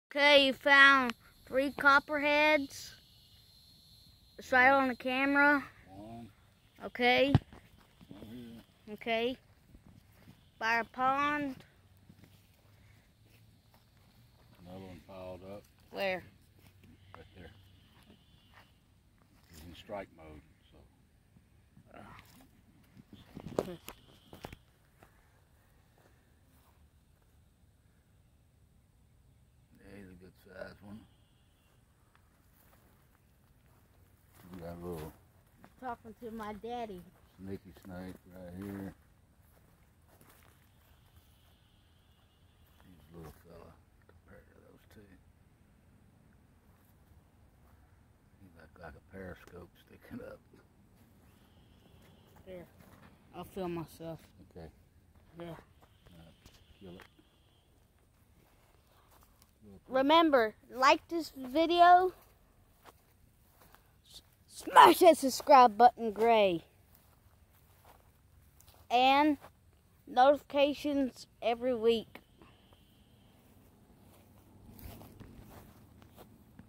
Okay, you found 3 copperheads. It's right on the camera. One. Okay. One here. Okay. By a pond. Another one piled up. Where? Right there. He's in strike mode, so. He's a good sized one. We got a little Talking to my daddy. sneaky snake right here. He's a little fella compared to those two. He's like a periscope sticking up. There. I'll film myself. Okay. Yeah. Kill it. Remember, like this video. Smash that subscribe button gray. And notifications every week.